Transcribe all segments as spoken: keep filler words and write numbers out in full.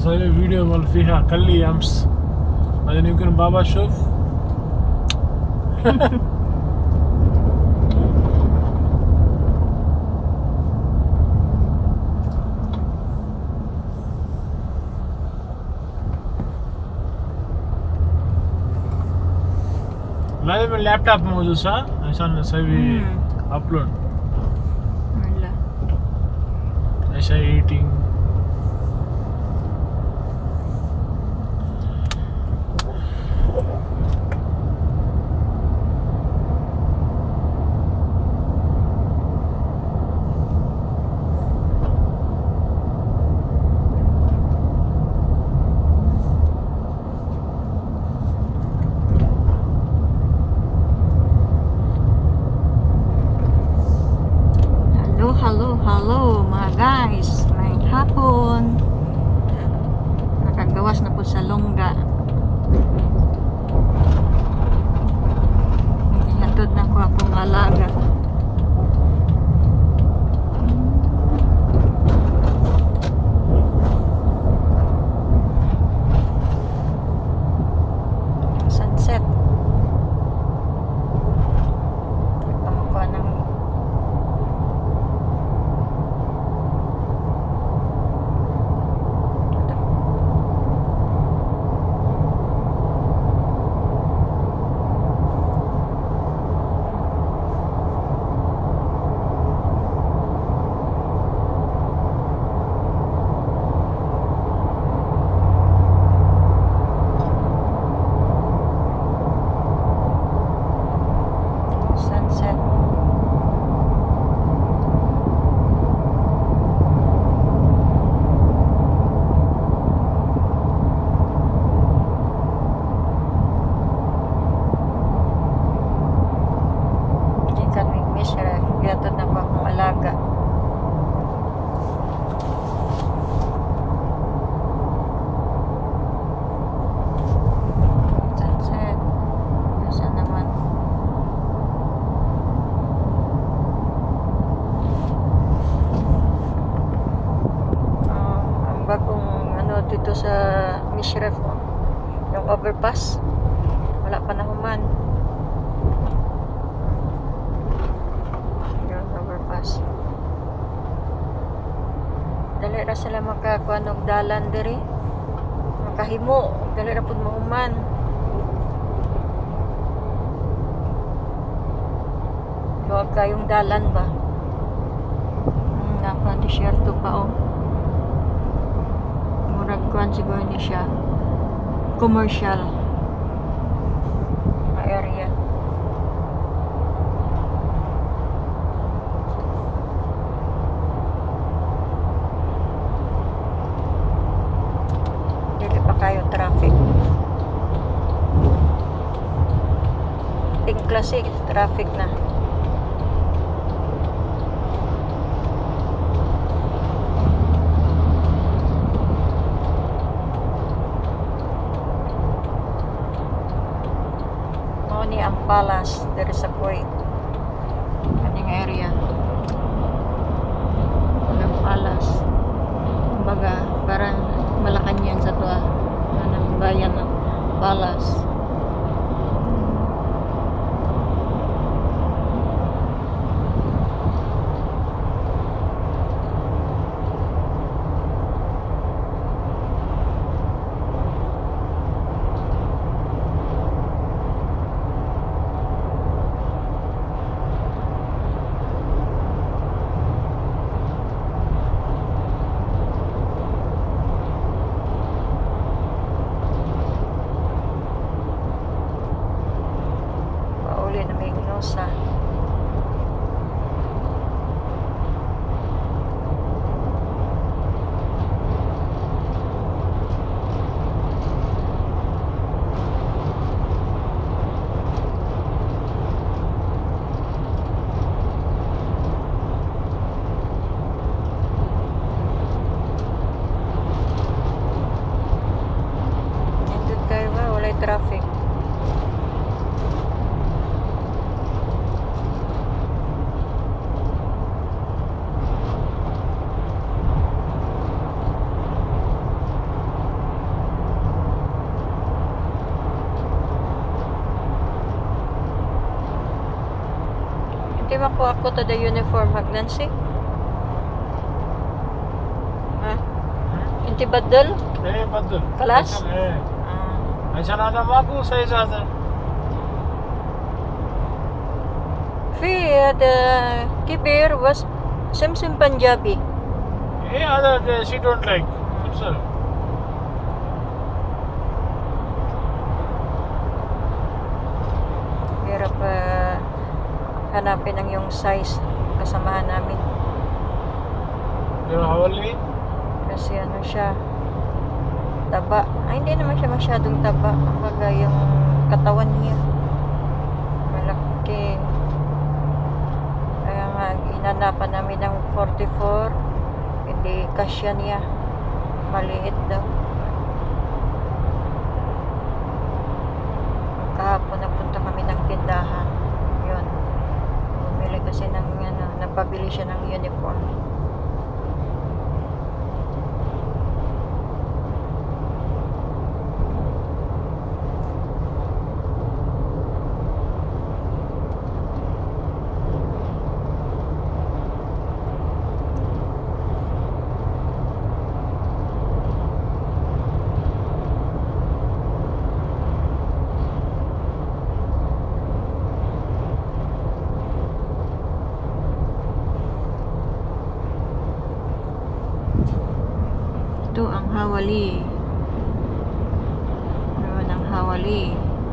نسوي فيديو مال فيها كلي أمس، بعدين يمكن بابا شوف. لازم اللابتوب موجود صح عشان نسوي ابلود. لا ऐसा editing Hello, hello mga guys, may hapon. Nakagawas na po sa longga. Ihatod na ko akong alaga. Sunset. Pamakuha ng sunset. Ikan may misra, gatod na pa akong alaga. Sunset. Nasa naman. Ang bagong ano dito sa Mishref, yung overpass, wala pa na human yung overpass. Dali ra sila makakuha ng dalan diri, makahimo dali ra pud mahuman. Huwag kayong dalan ba, hmm, naka-desierto pa oh. Murag siguro ni siya commercial na area. Dili pa kayo traffic. Pink classic traffic na. Ni ang palace there is a point kaning area ang palace, kumbaga parang Malacanang sa tuwa ng bayan ng palace. Sa traffic. Inti makuha ko to the uniform hag Nancy. Ha? Inti badal? ए बदल Kelas? ए Ah. ऐसा ना था बाबू सही ज्यादा في the Kibir was Simsim Punjabi. Another she don't like sir Hirap uh, hanapin ang yung size kasamahan namin. your hourly Kasi ano siya, taba. Ay, hindi naman siya masyadong taba. Kumbaga yung katawan niya. Malaki. Kaya nga, inanapan namin ng forty-four. Hindi kasya niya. Maliit daw. Kahapon nagpunta kami ng tindahan. Yun. Bumili kasi ng, ano, nagpabili siya ng uniform. Ito ang hawali. Meron ang hawali.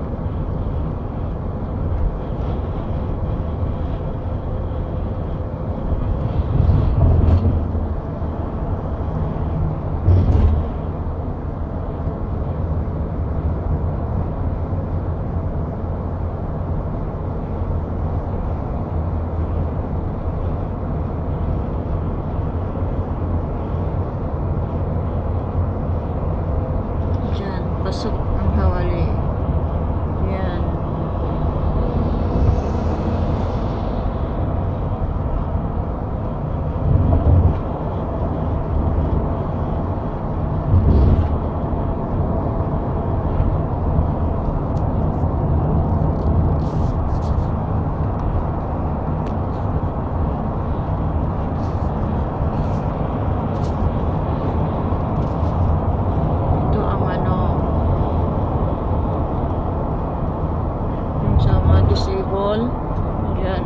Diyan, pasok ang hawali. Yan. Ito ang ano, yung sa mga disabled. Yan.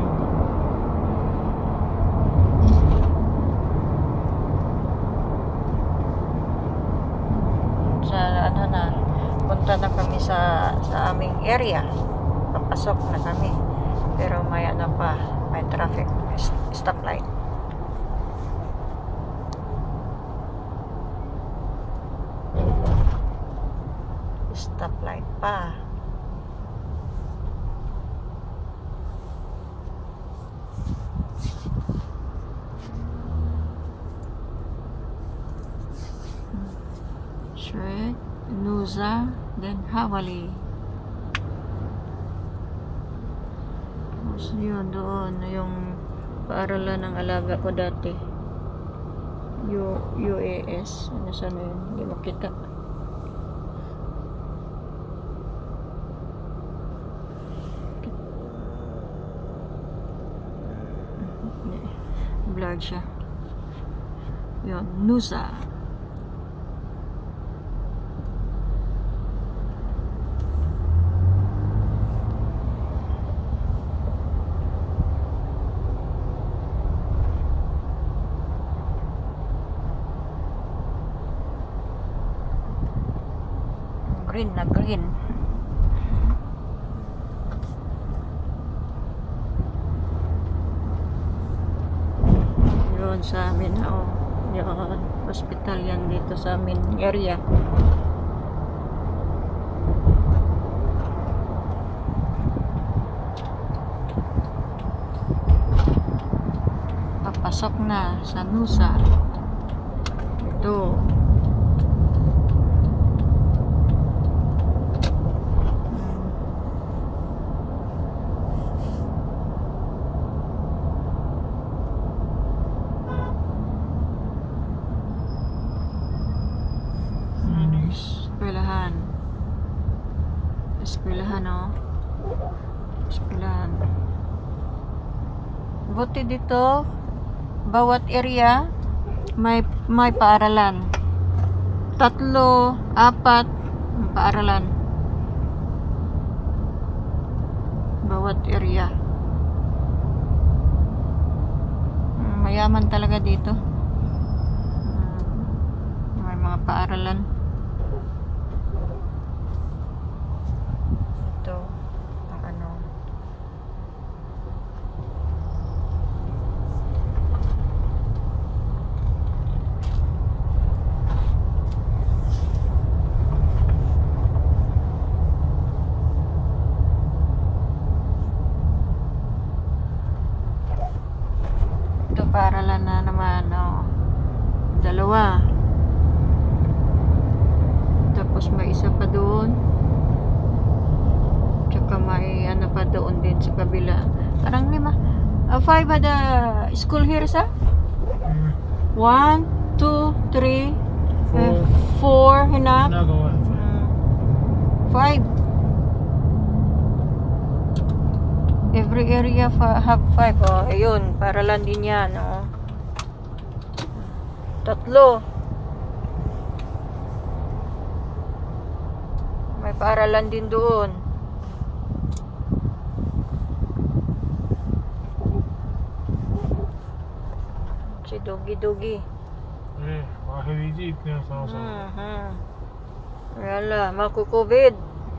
Sa ano na, punta na kami sa sa aming area. Papasok na kami. Pero may ano pa, may traffic, may st- stoplight. Stoplight pa. Shred, Nusa, then Hawali. Tapos yun doon, yung paaralan ng alaga ko dati. U UAS. Ano sana yun? Hindi makita. Blurred siya. Yun, Nusa. Green na green. Yun sa amin, oh. Yun, hospital yan dito sa amin area. Papasok na sa Nusa. Ito. Eskwelahan. Eskwelahan, oh. Eskwelahan. Buti dito, bawat area may may paaralan. Tatlo, apat ang paaralan. Bawat area. Mayaman talaga dito. May mga paaralan. Ito, ang ano. Ito paaralan na naman, oh. Dalawa. Tapos may isa pa doon. Tsaka may ano pa doon din sa kabila. Parang lima. Uh, five ada school here sa? Mm. One, two, three, Four. uh, four, hinap. Nagawa. Mm, five. Every area fa have five. Oh, ayun. Para lang din yan. Oh. Tatlo. May paaralan din doon. Si Dogi Dogi. Eh, mahiriji itne sama sama. Mhm. Wala, maku-COVID.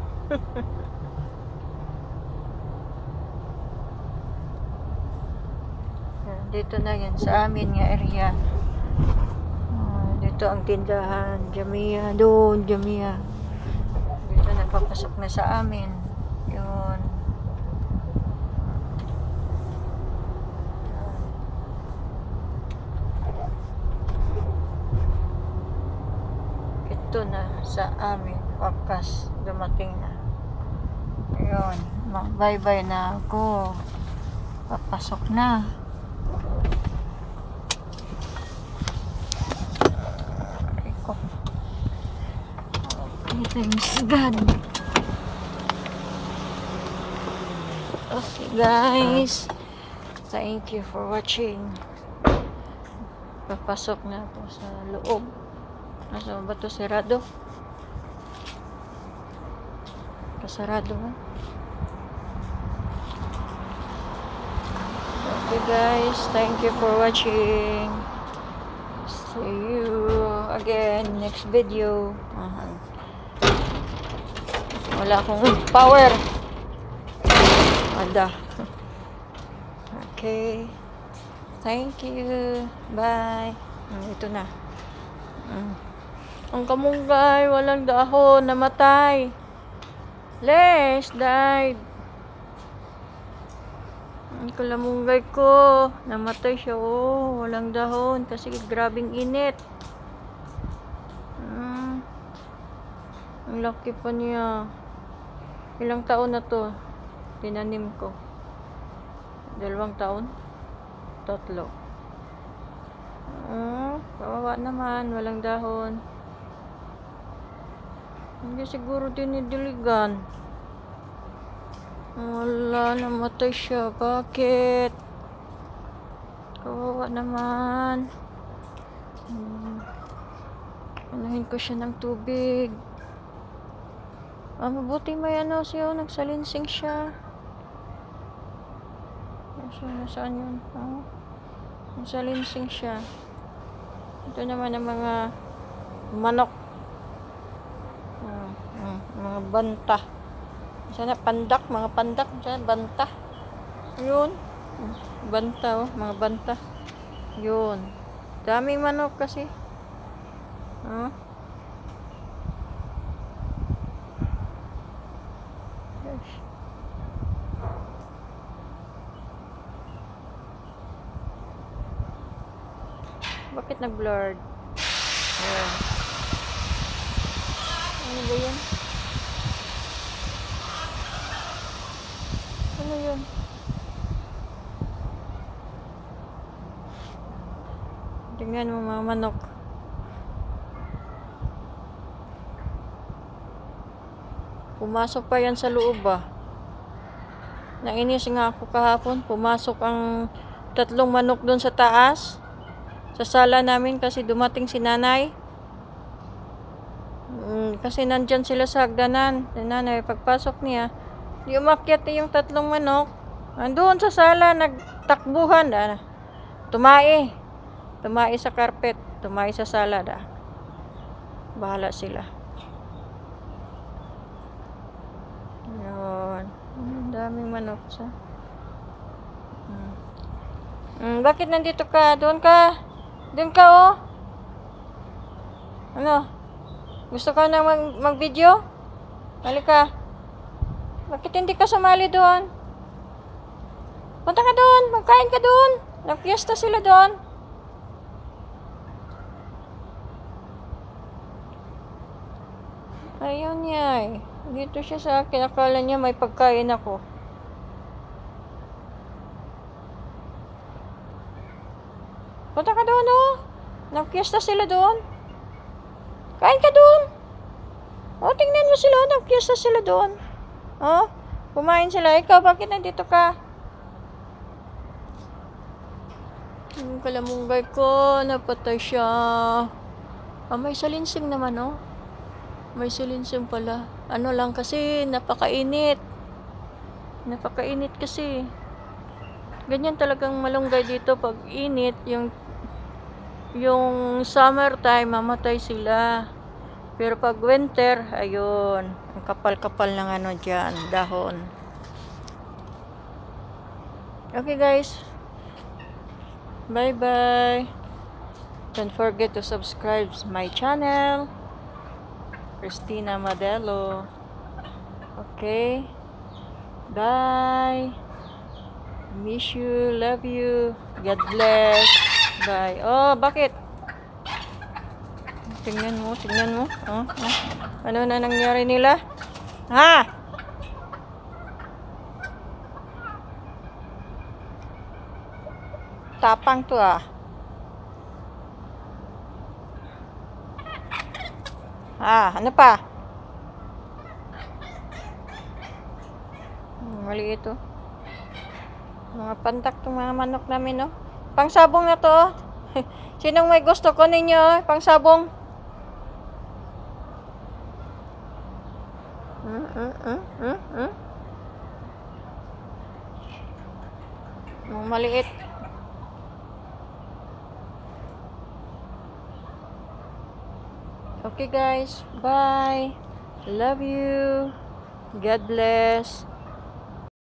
Dito na yan sa amin nga area. Ah, dito ang tindahan, Jamia, doon Jamia. Dito na papasok na sa amin. Yun. Ito na sa amin. Wakas, dumating na. Yun. Bye-bye na ako. Papasok na. Eko. Okay, thanks God. Okay guys. Thank you for watching. Papasok na ako sa loob. Nasa ba ito? Sarado? Kasarado ba? Okay guys, thank you for watching. See you again next video. Aha. Wala akong power. Ada. Okay. Thank you. Bye. Ito na. Mm. Ang kamunggay, walang dahon, namatay. Les, died. Ang kalamunggay ko, namatay siya. Oh, walang dahon kasi grabing init. Mm. Ang laki pa niya. Ilang taon na to? Tinanim ko. Dalawang taon? Tatlo. Oh, kawawa naman, walang dahon. Hindi siguro dinidiligan. Wala, namatay siya. Bakit? Kawawa naman. Hmm. Anuhin ko siya ng tubig. Ah, mabuti may ano siya. Nagsalinsing siya. Nasaan, nasaan yun? Oh. Nagsalinsing siya. Ito naman ang mga manok. Hmm, hmm, mga banta. Sana pandak, mga pandak. Sana banta. Yun. Banta, oh. Mga banta. Yun. Daming manok kasi. Huh? Gosh. Bakit nag-blurred? Ayan. Ano ba yun? Ano yun? Tingnan mo mga manok. Pumasok pa yan sa loob ah. Nainis nga ako kahapon. Pumasok ang tatlong manok doon sa taas. Sa sala namin kasi dumating si nanay. Mm, kasi nandyan sila sa hagdanan. Si nanay, pagpasok niya, di umakyat yung tatlong manok. Andun sa sala, nagtakbuhan. Ah, tumai. Tumai sa carpet. Tumai sa sala. Ah. Bahala sila. Yun. Ang daming manok sa. Hmm. Hmm, bakit nandito ka? Doon ka. Doon ka, oh. Ano? Gusto ka na mag mag-video? Halika. Bakit hindi ka sumali doon? Punta ka doon. Magkain ka doon. Nag-fiesta sila doon. Ayun niya eh. Dito siya sa akin. Akala niya may pagkain ako. Punta ka doon, oh. Nag-fiesta sila doon. Kain ka doon. Oh, tingnan mo sila. Nag-fiesta sila doon. Oh, kumain sila. Ikaw, bakit nandito ka? Yung kalamunggay ko, napatay siya. Ah, may salinsing naman, oh. May salinsing pala. Ano lang kasi, napakainit. Napakainit kasi. Ganyan talagang malunggay dito pag init, yung yung summertime, mamatay sila. Pero pag winter, ayun, ang kapal-kapal ng ano dyan, dahon. Okay guys, bye bye. Don't forget to subscribe my channel, Christina Madelo. Okay, bye. Miss you, love you, God bless. Bye. Oh, bakit? Tingnan mo, tingnan mo. Oh, oh. Ano na nangyari nila? Ha? Tapang to ah. Ah, ano pa? Mali ito. Mga pantak tong mga manok namin, no? Pangsabong na to. Sinong may gusto ko ninyo? Pangsabong. Hmm, hmm, hmm, hmm, hmm. Mga maliit. Okay guys, bye. Love you. God bless.